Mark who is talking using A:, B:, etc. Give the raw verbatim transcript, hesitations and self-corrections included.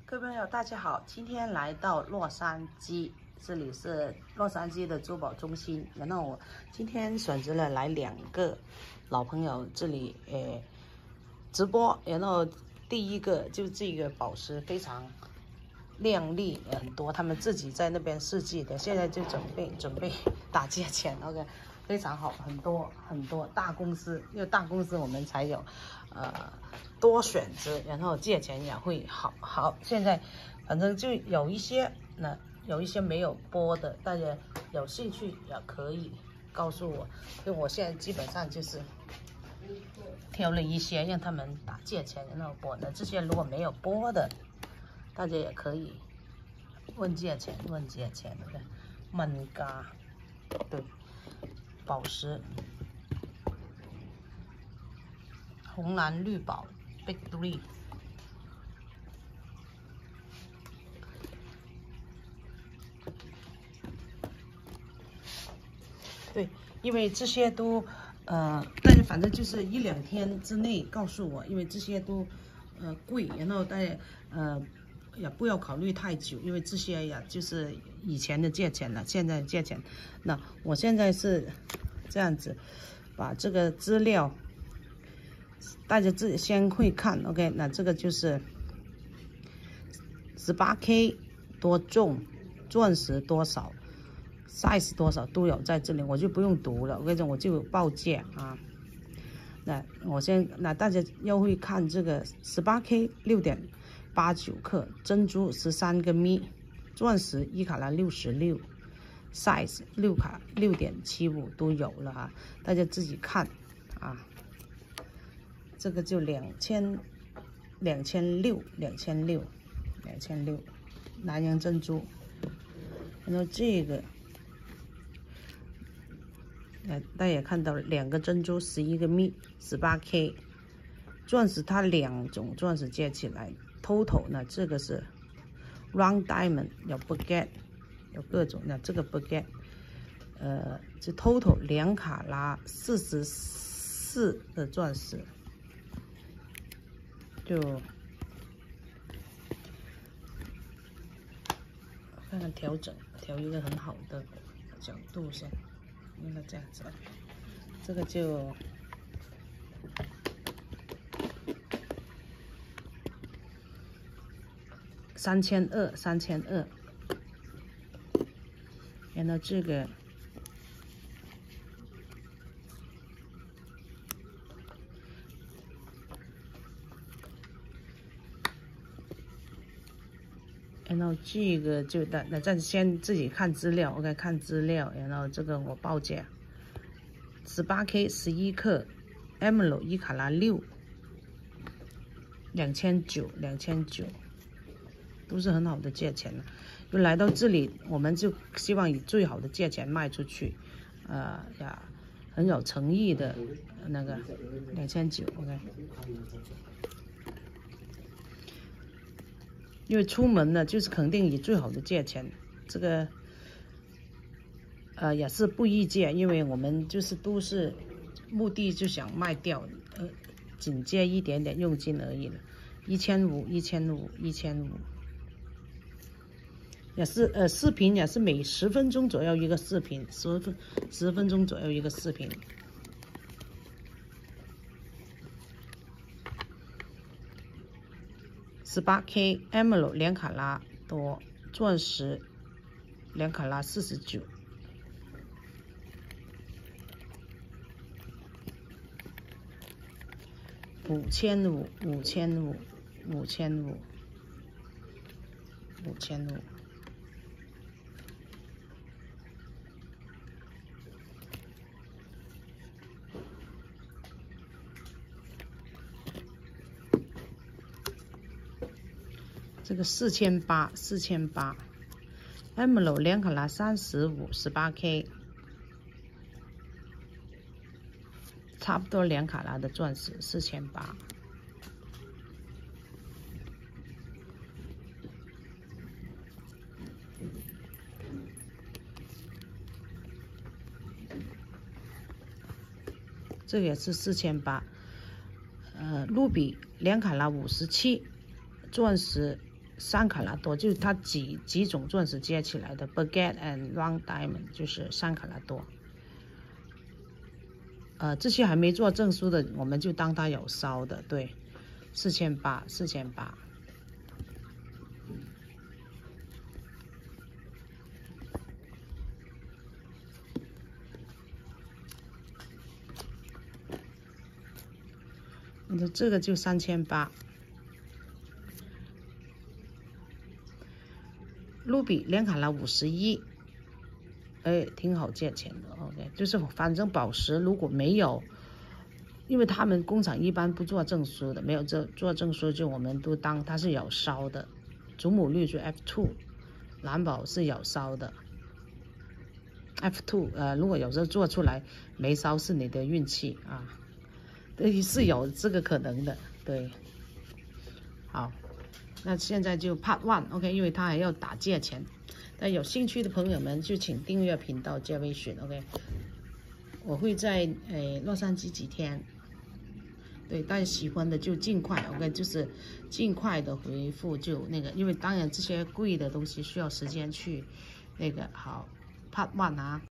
A: 各位朋友，大家好！今天来到洛杉矶，这里是洛杉矶的珠宝中心。然后我今天选择了来两个老朋友这里呃直播。然后第一个就这个宝石非常亮丽很多，他们自己在那边设计的，现在就准备准备打价钱 ，OK， 非常好，很多很多大公司，因为大公司我们才有呃多选择，然后价钱也会好好。现在反正就有一些那有一些没有播的，大家有兴趣也可以告诉我，因为我现在基本上就是挑了一些让他们打价钱，然后播的这些如果没有播的，大家也可以问价钱，问价钱的牦嘎对宝石，红蓝绿宝 Big Three。对，因为这些都，呃，大家反正就是一两天之内告诉我，因为这些都，呃，贵，然后大家，呃，也不要考虑太久，因为这些呀就是以前的价钱了，现在的价钱。那我现在是这样子，把这个资料，大家自己先会看 ，OK， 那这个就是十八 K 多重，钻石多少。size 多少都有在这里，我就不用读了。我跟你讲，我就报价啊。那我先，那大家要会看这个十八 K 六点八九克，珍珠十三个米，钻石一卡拉六十六 ，size 六卡六点七五都有了啊。大家自己看啊。这个就两千两千六两千六两千六，南洋珍珠。然后这个。呃，大家也看到了，两个珍珠，十一个蜜，十八 K， 钻石它两种钻石加起来 ，total 呢，这个是 round diamond 有 baguette， 有各种，那这个 baguette， 呃，这 total 两卡拉四十四的钻石，就看看调整，调一个很好的角度先。应该这样子，这个就三千二，三千二。然后这个然后这个就那那暂先自己看资料 ，OK， 看资料，然后这个我报价，十八 K 十一克 ，emerald 一卡拉六，两千九，两千九，都是很好的价钱了。就来到这里，我们就希望以最好的价钱卖出去，呃呀，很有诚意的那个两千九 ，OK。因为出门呢，就是肯定以最好的价钱，这个，呃，也是不议价，因为我们就是都是目的就想卖掉，呃，仅借一点点佣金而已了，一千五，一千五，一千五，也是呃，视频也是每十分钟左右一个视频，十分十分钟左右一个视频。十八 K emerald 两卡拉多，钻石两卡拉四十九，五千五，五千五，五千五，五千五。这个四千八，四千八 ，emerald 两卡拉三十五，十八 K， 差不多两卡拉的钻石，四千八。这个也是四千八，呃，卢比两卡拉五十七，钻石三卡拉多，就是它几几种钻石接起来的 baguette and round diamond， 就是三卡拉多。呃，这些还没做证书的，我们就当它有烧的，对，四千八，四千八。你的这个就三千八。卢比两卡拉五十一，哎，挺好价钱的。OK， 就是反正宝石如果没有，因为他们工厂一般不做证书的，没有这做证书就我们都当它是有烧的。祖母绿就 F 二， 蓝宝是有烧的。F 二， 呃，如果有时候做出来没烧是你的运气啊，对，是有这个可能的，对。好。那现在就 Part One，OK， 因为它还要打价钱。那有兴趣的朋友们就请订阅频道加微信 ，OK。我会在诶洛杉矶几天，对，大家喜欢的就尽快 ，OK， 就是尽快的回复就那个，因为当然这些贵的东西需要时间去那个好 Part One 啊。